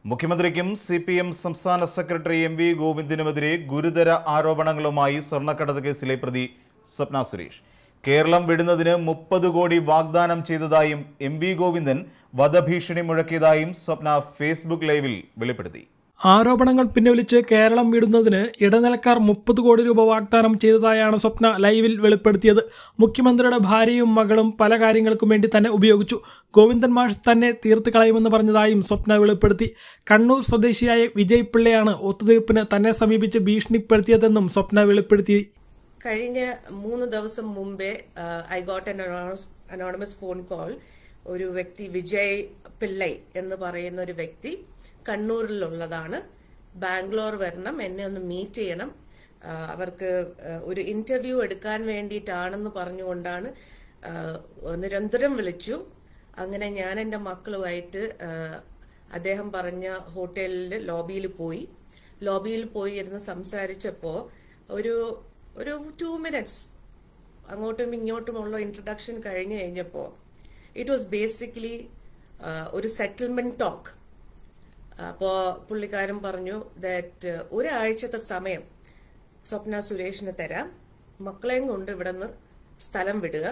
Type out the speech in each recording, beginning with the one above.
മുഖ്യമന്ത്രിക്കും CPM സംസ്ഥാന secretary MV ഗോവിന്ദനുമെതിരെ ഗുരുതര ആരോപണങ്ങളുമായി സ്വർണ്ണക്കടത്ത് കേസിലെ പ്രതി സ്വപ്ന സുരേഷ്. കേരളം വിടുന്നതിന് 30 കോടി വാഗ്ദാനം ചെയ്തതായും MV ഗോവിന്ദൻ വധഭീഷണി മുഴക്കിയതായും സ്വപ്ന ഫേസ്ബുക്ക് ലൈവിൽ വെളിപ്പെടുത്തി. ആരോപണങ്ങൾ പിൻവലിച്ച് കേരളം വിടുന്നതിന് ഇടനിലക്കാർ 30 കോടി രൂപ വാഗ്ദാനം ചെയ്തതായാണ് സ്വപ്ന ലൈവിൽ വെളിപ്പെടുത്തിയത്. മുഖ്യമന്ത്രിയുടെ ഭാര്യയും മകളും പല കാര്യങ്ങൾക്കും വേണ്ടി തന്നെ ഉപയോഗിച്ചു. ഗോവിന്ദൻ മാഷ് തന്നെ തീർത്ത് കളയുമെന്ന് പറഞ്ഞതായും സ്വപ്ന വെളിപ്പെടുത്തി. കണ്ണൂർ സ്വദേശിയായ വിജയ് പിള്ളയാണ് ഒത്തുതീർപ്പിന് തന്നെ സമീപിച്ച് ഭീഷണിപ്പെടുത്തിയതെന്നും സ്വപ്ന വെളിപ്പെടുത്തി. കഴിഞ്ഞ 3 ദിവസം മുമ്പേ I got an anonymous phone call. ഒരു വ്യക്തി വിജയ് പിള്ളൈ എന്ന് പറയുന്ന ഒരു വ്യക്തി കണ്ണൂരിലുള്ളതാണ്. ബാംഗ്ലൂർ വരണം, എന്നെ ഒന്ന് മീറ്റ് ചെയ്യണം, അവർക്ക് ഒരു ഇന്റർവ്യൂ എടുക്കാൻ വേണ്ടിയിട്ടാണെന്ന് പറഞ്ഞുകൊണ്ടാണ് നിരന്തരം വിളിച്ചു. അങ്ങനെ ഞാൻ എൻ്റെ മക്കളുമായിട്ട് അദ്ദേഹം പറഞ്ഞ ഹോട്ടലിൽ ലോബിയിൽ പോയി ഇരുന്ന് സംസാരിച്ചപ്പോൾ ഒരു 2 minutes അങ്ങോട്ടും ഇങ്ങോട്ടുമുള്ള ഇൻട്രൊഡക്ഷൻ കഴിഞ്ഞു കഴിഞ്ഞപ്പോൾ ഇറ്റ് വാസ് ബേസിക്കലി ഒരു സെറ്റിൽമെന്റ് ടോക്ക്. അപ്പോൾ പുള്ളിക്കാരൻ പറഞ്ഞു ദാറ്റ് ഒരാഴ്ചത്തെ സമയം സ്വപ്ന സുരേഷിന് തരാം, മക്കളെയും കൊണ്ട് ഇവിടെ നിന്ന് സ്ഥലം വിടുക,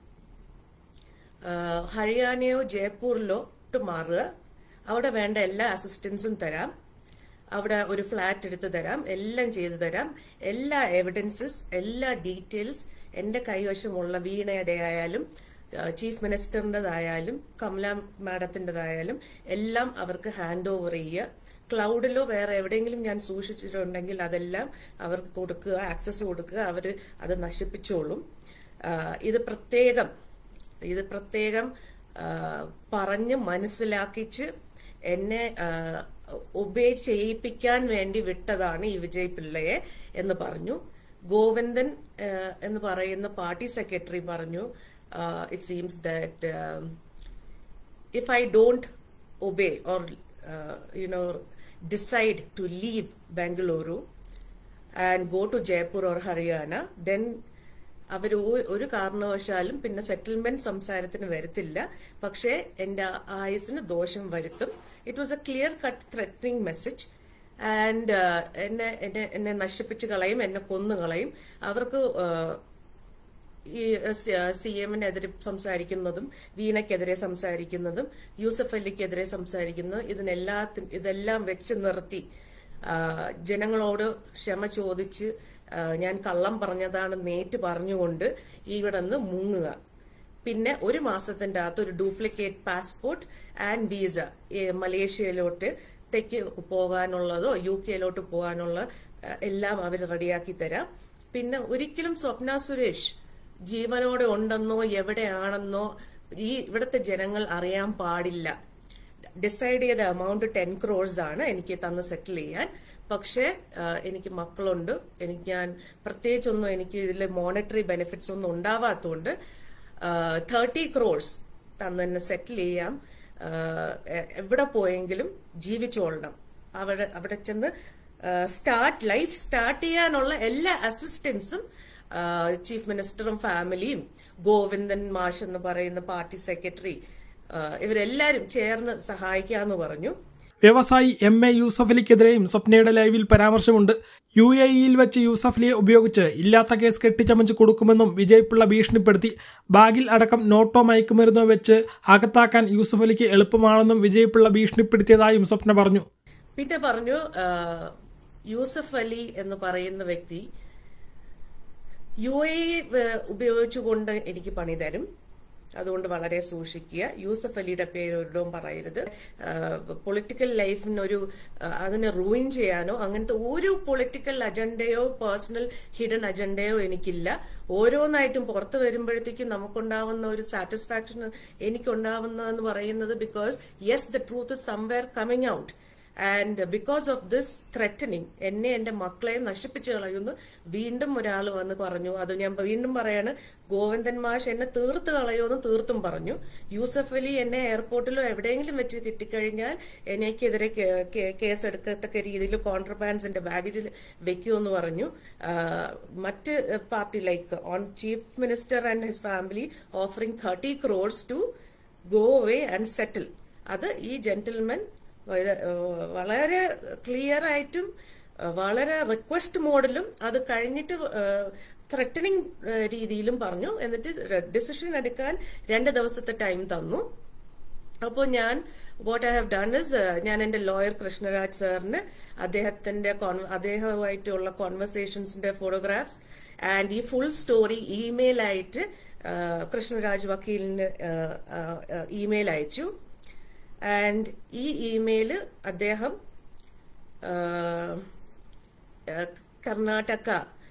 ഹരിയാനയോ ജയ്പൂരിലോട്ട് മാറുക, അവിടെ വേണ്ട എല്ലാ അസിസ്റ്റൻസും തരാം, അവിടെ ഒരു ഫ്ലാറ്റ് എടുത്ത് തരാം, എല്ലാം ചെയ്തു തരാം, എല്ലാ എവിഡൻസസ്, എല്ലാ ഡീറ്റെയിൽസ് എൻ്റെ കൈവശമുള്ള വീണയുടെ ആയാലും ചീഫ് മിനിസ്റ്ററിൻ്റെതായാലും കമല മാഡത്തിൻ്റെതായാലും എല്ലാം അവർക്ക് ഹാൻഡ് ഓവർ ചെയ്യുക. ക്ലൗഡിലോ വേറെ എവിടെയെങ്കിലും ഞാൻ സൂക്ഷിച്ചിട്ടുണ്ടെങ്കിൽ അതെല്ലാം അവർക്ക് കൊടുക്കുക, ആക്സസ് കൊടുക്കുക, അവർ അത് നശിപ്പിച്ചോളും. ഇത് പ്രത്യേകം പറഞ്ഞ് മനസ്സിലാക്കിച്ച് എന്നെ ഒബേ ചെയ്യിപ്പിക്കാൻ വേണ്ടി വിട്ടതാണ് ഈ വിജയ് പിള്ളയെ എന്ന് പറഞ്ഞു. ഗോവിന്ദൻ എന്ന് പറയുന്ന പാർട്ടി സെക്രട്ടറി പറഞ്ഞു, it seems that if I don't obey or decide to leave Bengaluru and go to Jaipur or Haryana, then അവർ ഒരു കാരണവശാലും പിന്നെ സെറ്റിൽമെന്റ് സംസാരത്തിന് വരത്തില്ല, പക്ഷേ എൻ്റെ ആയുസിന് ദോഷം വരുത്തും. It was a clear cut threatening message. And എന്നെ നശിപ്പിച്ച് കളയും, എന്നെ കൊന്നുകളയും. അവർക്ക് ഈ CM-നെതിരെ സംസാരിക്കുന്നതും വീണയ്ക്കെതിരെ സംസാരിക്കുന്നതും യൂസഫ് അലിക്കെതിരെ സംസാരിക്കുന്നതും ഇതെല്ലാം വെച്ച് നിർത്തി ജനങ്ങളോട് ക്ഷമ ചോദിച്ച് ഞാൻ കള്ളം പറഞ്ഞതാണ് നേറ്റ് പറഞ്ഞുകൊണ്ട് ഇവിടെ നിന്ന് മുങ്ങുക. പിന്നെ 1 മാസത്തിന്റെ അകത്ത് ഒരു ഡ്യൂപ്ലിക്കേറ്റ് പാസ്പോർട്ട് ആൻഡ് വീസ മലേഷ്യയിലോട്ട് പോകാനുള്ളതോ UK പോകാനുള്ള എല്ലാം അവർ റെഡിയാക്കി തരാം. പിന്നെ ഒരിക്കലും സ്വപ്ന സുരേഷ് ജീവനോടെ ഉണ്ടെന്നോ എവിടെയാണെന്നോ ഇവിടുത്തെ ജനങ്ങൾ അറിയാൻ പാടില്ല. ഡിസൈഡ് ചെയ്ത എമൗണ്ട് 10 crores ആണ് എനിക്ക് തന്ന് സെറ്റിൽ ചെയ്യാൻ. പക്ഷേ എനിക്ക് മക്കളുണ്ട്, ഞാൻ പ്രത്യേകിച്ചൊന്നും എനിക്ക് ഇതിൽ മോണിറ്ററി ബെനിഫിറ്റ്സ് ഒന്നും ഉണ്ടാവാത്തതുകൊണ്ട് 30 crores തന്ന് തന്നെ സെറ്റിൽ ചെയ്യാം. എവിടെ പോയെങ്കിലും ജീവിച്ചോളണം. അവിടെ ചെന്ന് ലൈഫ് സ്റ്റാർട്ട് ചെയ്യാനുള്ള എല്ലാ അസിസ്റ്റൻസും ചീഫ് മിനിസ്റ്ററും ഫാമിലിയും ഗോവിന്ദൻ മാഷ് എന്ന് പറയുന്ന പാർട്ടി സെക്രട്ടറി ഇവരെല്ലാരും ചേർന്ന് സഹായിക്കാന്ന് പറഞ്ഞു. വ്യവസായി MA യൂസഫ് അലിക്കെതിരെയും സ്വപ്നയുടെ ലൈവിൽ പരാമർശമുണ്ട്. UAE-യിൽ വെച്ച് യൂസഫ് അലിയെ ഉപയോഗിച്ച് ഇല്ലാത്ത കേസ് കെട്ടിച്ചമച്ച് കൊടുക്കുമെന്നും വിജയ് പിള്ള ഭീഷണിപ്പെടുത്തി. ബാഗിൽ അടക്കം നോട്ടോ മയക്കുമരുന്നോ വെച്ച് അകത്താക്കാൻ യൂസഫ് അലിക്ക് എളുപ്പമാണെന്നും വിജയ് പിള്ള ഭീഷണിപ്പെടുത്തിയതായും സ്വപ്ന പറഞ്ഞു. പിന്നെ പറഞ്ഞു യൂസഫ് അലി എന്ന് പറയുന്ന വ്യക്തി UAE ഉപയോഗിച്ചുകൊണ്ട് എനിക്ക് പണി തരും, അതുകൊണ്ട് വളരെ സൂക്ഷിക്കുക. യൂസഫ് അലിയുടെ പേരൊരിടവും പറയരുത്. പൊളിറ്റിക്കൽ ലൈഫിനൊരു അതിനെ റൂയിൻ ചെയ്യാനോ അങ്ങനത്തെ ഒരു പൊളിറ്റിക്കൽ അജണ്ടയോ പേഴ്സണൽ ഹിഡൻ അജണ്ടയോ എനിക്കില്ല. ഓരോന്നായിട്ടും പുറത്തു വരുമ്പോഴത്തേക്കും നമുക്കുണ്ടാവുന്ന ഒരു സാറ്റിസ്ഫാക്ഷൻ എനിക്കുണ്ടാവുന്നതെന്ന് പറയുന്നത് because yes the truth is somewhere coming out. And because of this threatening എൻ്റെ മക്കളെയും നശിപ്പിച്ചു കളയുന്നു വീണ്ടും ഒരാൾ വന്ന് പറഞ്ഞു. അത് ഞാൻ വീണ്ടും പറയാണ്, ഗോവിന്ദൻ മാഷ് എന്നെ തീർത്ത് കളയുമെന്ന് തീർത്തും പറഞ്ഞു. യൂസഫ് അലി എന്നെ എയർപോർട്ടിലോ എവിടെയെങ്കിലും വെച്ച് കിട്ടിക്കഴിഞ്ഞാൽ എനിക്കെതിരെ കേസ് എടുക്കത്തക്ക രീതിയിൽ കോൺട്രബാൻഡ്സിന്റെ ബാഗേജിൽ വെക്കുമെന്ന് പറഞ്ഞു. മറ്റ് party like on chief minister and his family offering 30 crores to go away and settle. അത് ഈ ജെന്റിൽമെൻ വളരെ ക്ലിയർ ആയിട്ടും വളരെ റിക്വസ്റ്റ് മോഡിലും അത് കഴിഞ്ഞിട്ട് ത്രെറ്റനിങ് രീതിയിലും പറഞ്ഞു. എന്നിട്ട് ഡിസിഷൻ എടുക്കാൻ 2 ദിവസത്തെ ടൈം തന്നു. അപ്പോൾ ഞാൻ what I have done is ഞാൻ എന്റെ ലോയർ കൃഷ്ണരാജ് സാറിന് അദ്ദേഹവുമായിട്ടുള്ള കോൺവെർസേഷൻസിന്റെ ഫോട്ടോഗ്രാഫ്സ് ആൻഡ് ഈ ഫുൾ സ്റ്റോറി ഇമെയിൽ ആയിട്ട് കൃഷ്ണരാജ് വക്കീലിന് ഇമെയിൽ അയച്ചു. ആൻഡ് ഈ ഇമെയില് അദ്ദേഹം കർണാടക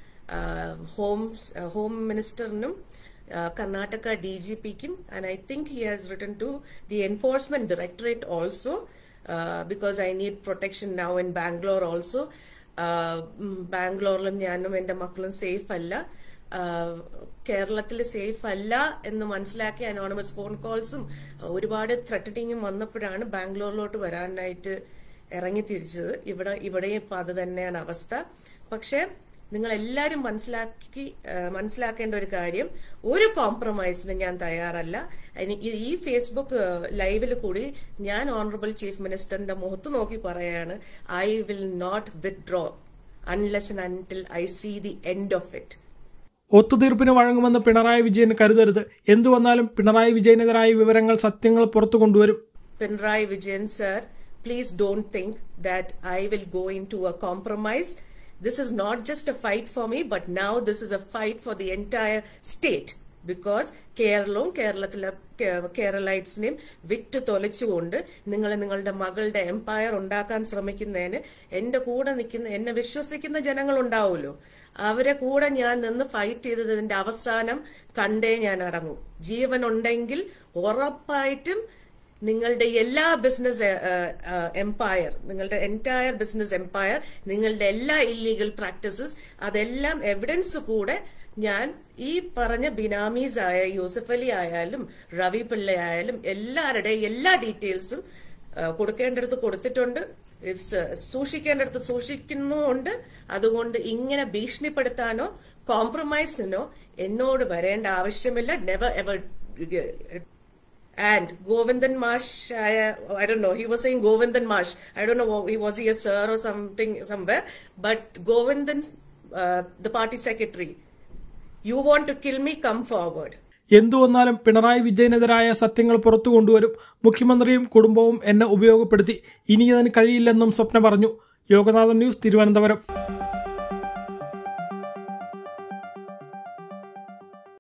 ഹോം മിനിസ്റ്ററിനും Karnataka DGPക്കും, and I think he has written to the Enforcement Directorate also because I need protection now in Bangalore also. ബാംഗ്ലൂരിലും ഞാനും എൻ്റെ മക്കളും സേഫ് അല്ല, കേരളത്തിൽ സേഫ് അല്ല എന്ന് മനസ്സിലാക്കി അനോണിമസ് ഫോൺ കോൾസും ഒരുപാട് ത്രെറ്റനിങ്ങും വന്നപ്പോഴാണ് ബാംഗ്ലൂരിലോട്ട് വരാനായിട്ട് ഇറങ്ങി തിരിച്ചത്. ഇവിടെയും ഇപ്പം അത് തന്നെയാണ് അവസ്ഥ. പക്ഷെ നിങ്ങൾ എല്ലാവരും മനസ്സിലാക്കേണ്ട ഒരു കാര്യം, ഒരു കോംപ്രമൈസിന് ഞാൻ തയ്യാറല്ല. ഈ ഫേസ്ബുക്ക് ലൈവിൽ കൂടി ഞാൻ ഓണറബിൾ ചീഫ് മിനിസ്റ്ററിന്റെ മുഖത്ത് നോക്കി പറയാണ്, I will not withdraw unless and until I see the end of it. ഒത്തുതീർപ്പിന് വഴങ്ങുമെന്ന് പിണറായി വിജയൻ കരുതരുത്. എന്തു വന്നാലും പിണറായി വിജയനെതിരായ വിവരങ്ങൾ, സത്യങ്ങൾ പുറത്തു കൊണ്ടുവരും. Pinarayi Vijayan sir, please don't think that I will go into a compromise. This is not just a fight for me, but now this is a fight for the entire state. Because കേരളത്തിലെ കേരളൈറ്റ്സിനെയും വിറ്റ് തൊലച്ചുകൊണ്ട് നിങ്ങളുടെ മകളുടെ എംപയർ ഉണ്ടാക്കാൻ ശ്രമിക്കുന്നതിന് എന്റെ കൂടെ നിൽക്കുന്ന, എന്നെ വിശ്വസിക്കുന്ന ജനങ്ങളുണ്ടാവുമല്ലോ, അവരെ കൂടെ ഞാൻ നിന്ന് ഫൈറ്റ് ചെയ്തതിന്റെ അവസാനം കണ്ടേ ഞാൻ അടങ്ങും. ജീവനുണ്ടെങ്കിൽ ഉറപ്പായിട്ടും നിങ്ങളുടെ എല്ലാ ബിസിനസ് എംപയർ, നിങ്ങളുടെ എൻറ്റയർ ബിസിനസ് എംപയർ, നിങ്ങളുടെ എല്ലാ ഇല്ലീഗൽ പ്രാക്ടീസസ്, അതെല്ലാം എവിഡൻസ് കൂടെ ഞാൻ ഈ പറഞ്ഞ ബിനാമീസ് ആയ യൂസഫ് അലി ആയാലും റവി പിള്ള ആയാലും എല്ലാവരുടെയും എല്ലാ ഡീറ്റെയിൽസും കൊടുക്കേണ്ടടുത്ത് കൊടുത്തിട്ടുണ്ട്, സൂക്ഷിക്കേണ്ടടുത്ത് സൂക്ഷിക്കുന്നുമുണ്ട്. അതുകൊണ്ട് ഇങ്ങനെ ഭീഷണിപ്പെടുത്താനോ കോംപ്രമൈസിനോ എന്നോട് വരേണ്ട ആവശ്യമില്ല. Never ever. And Govindan Mash, I don't know, he was saying Govindan Mash, I don't know, was he a sir or something somewhere, but Govindan, the party secretary, you want to kill me, come forward. എന്തു വന്നാലും പിണറായി വിജയനെതിരായ സത്യങ്ങൾ പുറത്തു കൊണ്ടുവരും. മുഖ്യമന്ത്രിയും കുടുംബവും എന്നെ ഉപയോഗപ്പെടുത്തി, ഇനി അതിന് കഴിയില്ലെന്നും സ്വപ്ന പറഞ്ഞു. യോഗനാഥൻ ന്യൂസ്, തിരുവനന്തപുരം.